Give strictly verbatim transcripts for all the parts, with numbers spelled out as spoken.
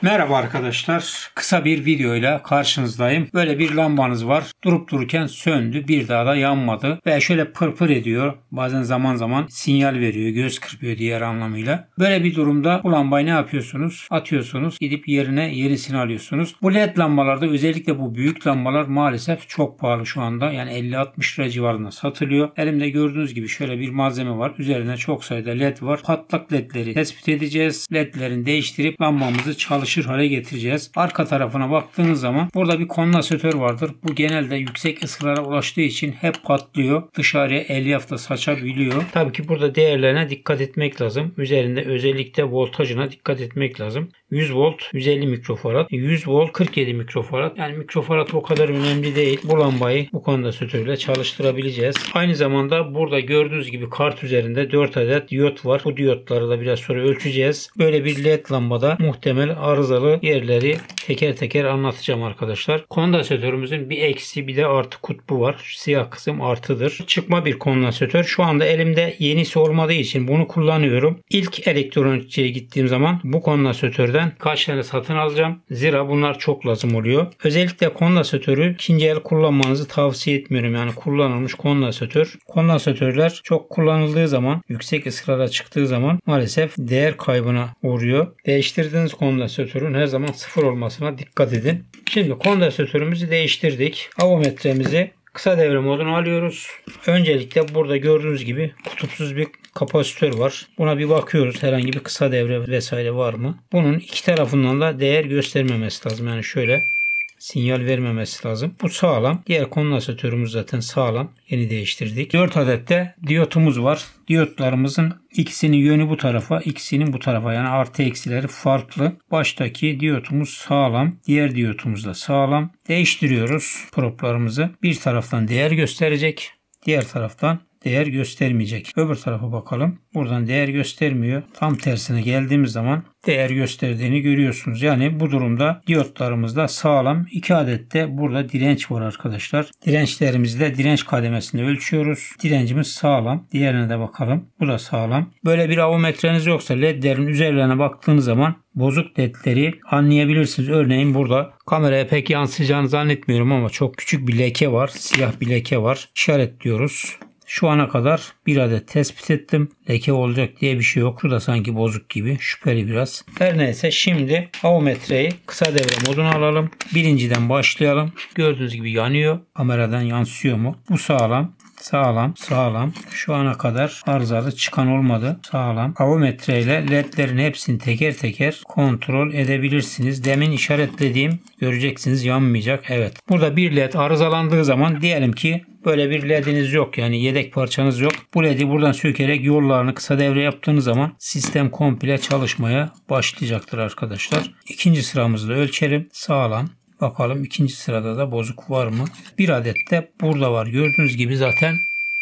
Merhaba arkadaşlar. Kısa bir videoyla karşınızdayım. Böyle bir lambanız var. Durup dururken söndü. Bir daha da yanmadı. Ve şöyle pırpır ediyor. Bazen zaman zaman sinyal veriyor. Göz kırpıyor diğer anlamıyla. Böyle bir durumda bu lambayı ne yapıyorsunuz? Atıyorsunuz. Gidip yerine yenisini alıyorsunuz. Bu led lambalarda özellikle bu büyük lambalar maalesef çok pahalı şu anda. Yani elli altmış lira civarında satılıyor. Elimde gördüğünüz gibi şöyle bir malzeme var. Üzerine çok sayıda led var. Patlak ledleri tespit edeceğiz. Ledlerini değiştirip lambamızı çalıştıracağız. Hale getireceğiz. Arka tarafına baktığınız zaman burada bir kondansatör vardır. Bu genelde yüksek ısılara ulaştığı için hep patlıyor. Dışarıya elyaf da saçabiliyor. Tabii ki burada değerlerine dikkat etmek lazım. Üzerinde özellikle voltajına dikkat etmek lazım. yüz volt yüz elli mikrofarad, yüz volt kırk yedi mikrofarad. Yani mikrofarad o kadar önemli değil. Bu lambayı bu kondansatörle çalıştırabileceğiz. Aynı zamanda burada gördüğünüz gibi kart üzerinde dört adet diyot var. Bu diyotları da biraz sonra ölçeceğiz. Böyle bir led lambada muhtemel arızalı yerleri teker teker anlatacağım arkadaşlar. Kondansatörümüzün bir eksi bir de artı kutbu var. Şu siyah kısım artıdır. Çıkma bir kondansatör. Şu anda elimde yenisi olmadığı için bunu kullanıyorum. İlk elektronikçiye gittiğim zaman bu kondansatörden kaç tane satın alacağım. Zira bunlar çok lazım oluyor. Özellikle kondansatörü ikinci el kullanmanızı tavsiye etmiyorum. Yani kullanılmış kondansatör. Kondansatörler çok kullanıldığı zaman, yüksek ısılara çıktığı zaman maalesef değer kaybına uğruyor. Değiştirdiğiniz kondansatörün her zaman sıfır olmasına dikkat edin. Şimdi kondansatörümüzü değiştirdik. Avometremizi kısa devre moduna alıyoruz. Öncelikle burada gördüğünüz gibi kutupsuz bir kapasitör var. Buna bir bakıyoruz. Herhangi bir kısa devre vesaire var mı? Bunun iki tarafından da değer göstermemesi lazım. Yani şöyle sinyal vermemesi lazım. Bu sağlam. Diğer kondansatörümüz zaten sağlam. Yeni değiştirdik. dört adet de diyotumuz var. Diyotlarımızın ikisinin yönü bu tarafa, ikisinin bu tarafa. Yani artı eksileri farklı. Baştaki diyotumuz sağlam. Diğer diyotumuz da sağlam. Değiştiriyoruz proplarımızı. Bir taraftan değer gösterecek. Diğer taraftan değer göstermeyecek. Öbür tarafa bakalım. Buradan değer göstermiyor. Tam tersine geldiğimiz zaman değer gösterdiğini görüyorsunuz. Yani bu durumda diyotlarımız da sağlam. iki adet de burada direnç var arkadaşlar. Dirençlerimizi de direnç kademesinde ölçüyoruz. Direncimiz sağlam. Diğerine de bakalım. Bu da sağlam. Böyle bir avometreniz yoksa ledlerin üzerlerine baktığınız zaman bozuk ledleri anlayabilirsiniz. Örneğin burada kameraya pek yansıyacağını zannetmiyorum ama çok küçük bir leke var. Siyah bir leke var. İşaretliyoruz. Şu ana kadar bir adet tespit ettim. Leke olacak diye bir şey yok. Şu da sanki bozuk gibi. Şüpheli biraz. Her neyse şimdi avometreyi kısa devre moduna alalım. Birinciden başlayalım. Gördüğünüz gibi yanıyor. Kameradan yansıyor mu? Bu sağlam. Sağlam, sağlam. Şu ana kadar arızalı çıkan olmadı. Sağlam. Avometre ile ledlerin hepsini teker teker kontrol edebilirsiniz. Demin işaretlediğim göreceksiniz yanmayacak. Evet. Burada bir led arızalandığı zaman diyelim ki böyle bir lediniz yok, yani yedek parçanız yok. Bu ledi buradan sökerek yollarını kısa devre yaptığınız zaman sistem komple çalışmaya başlayacaktır arkadaşlar. İkinci sıramızda ölçelim. Sağlam. Bakalım ikinci sırada da bozuk var mı? Bir adet de burada var. Gördüğünüz gibi zaten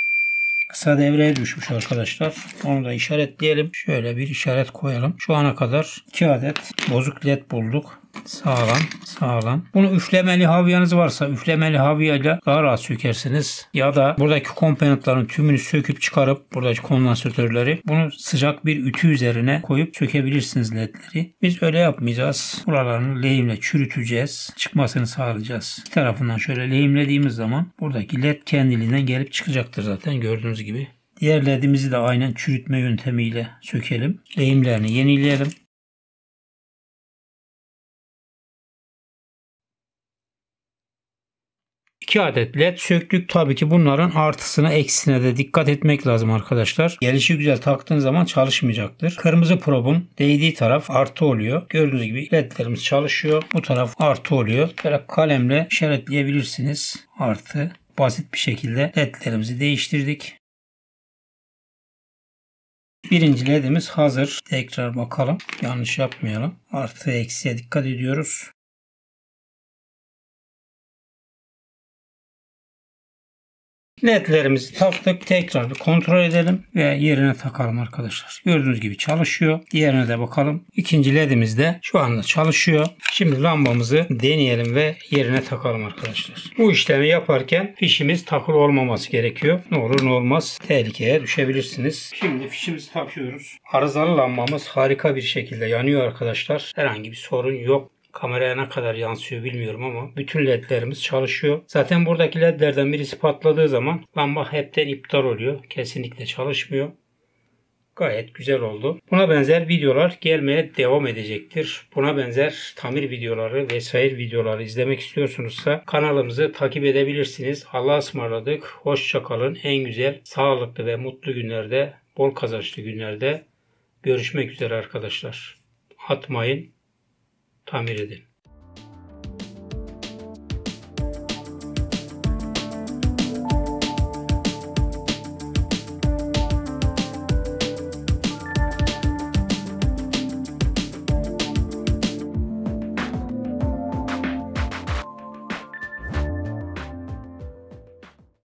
kısa devreye düşmüş arkadaşlar. Onu da işaretleyelim. Şöyle bir işaret koyalım. Şu ana kadar iki adet bozuk led bulduk. Sağlam, sağlam. Bunu üflemeli havyanız varsa üflemeli havyayla daha rahat sökersiniz. Ya da buradaki komponentlerin tümünü söküp çıkarıp buradaki kondansatörleri bunu sıcak bir ütü üzerine koyup sökebilirsiniz ledleri. Biz öyle yapmayacağız. Buralarını lehimle çürüteceğiz. Çıkmasını sağlayacağız. Bir tarafından şöyle lehimlediğimiz zaman buradaki led kendiliğinden gelip çıkacaktır zaten gördüğünüz gibi. Diğer ledimizi de aynen çürütme yöntemiyle sökelim. Lehimlerini yenileyelim. iki adet led söktük. Tabii ki bunların artısına eksisine de dikkat etmek lazım arkadaşlar. Gelişi güzel taktığınız zaman çalışmayacaktır. Kırmızı probun değdiği taraf artı oluyor. Gördüğünüz gibi ledlerimiz çalışıyor. Bu taraf artı oluyor. Böyle kalemle işaretleyebilirsiniz. Artı. Basit bir şekilde ledlerimizi değiştirdik. Birinci ledimiz hazır. Tekrar bakalım. Yanlış yapmayalım. Artı eksiye dikkat ediyoruz. ledlerimizi taktık. Tekrar bir kontrol edelim ve yerine takalım arkadaşlar. Gördüğünüz gibi çalışıyor. Diğerine de bakalım. İkinci ledimiz de şu anda çalışıyor. Şimdi lambamızı deneyelim ve yerine takalım arkadaşlar. Bu işlemi yaparken fişimiz takılı olmaması gerekiyor. Ne olur ne olmaz tehlikeye düşebilirsiniz. Şimdi fişimizi takıyoruz. Arızalı lambamız harika bir şekilde yanıyor arkadaşlar. Herhangi bir sorun yok. Kameraya ne kadar yansıyor bilmiyorum ama bütün ledlerimiz çalışıyor. Zaten buradaki ledlerden birisi patladığı zaman lamba hepten iptal oluyor. Kesinlikle çalışmıyor. Gayet güzel oldu. Buna benzer videolar gelmeye devam edecektir. Buna benzer tamir videoları vesaire videoları izlemek istiyorsunuzsa kanalımızı takip edebilirsiniz. Allah'a ısmarladık. Hoşça kalın. En güzel, sağlıklı ve mutlu günlerde, bol kazançlı günlerde görüşmek üzere arkadaşlar. Atmayın, tamir edin.